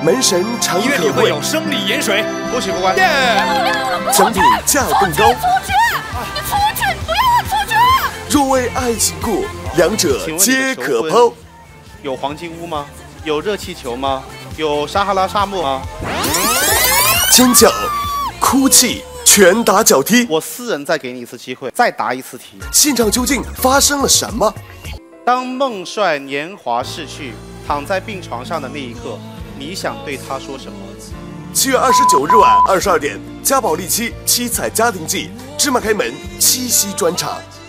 门神常医院里可贵， 会有生理盐水， 恭喜过关。 奖品价更高。 你出去！你不要我出去！ 若为爱情故，两者请问你皆的求婚可抛。 有黄金屋吗？有热气球吗？有撒哈拉沙漠吗？ 尖叫、哭泣、拳打脚踢， 我私人再给你一次机会，再答一次题。 现场究竟发生了什么？ 当孟帅年华逝去，躺在病床上的那一刻，你想对他说什么 7月29日晚22点，嘉宝利7七彩家庭季芝麻开门七夕专场。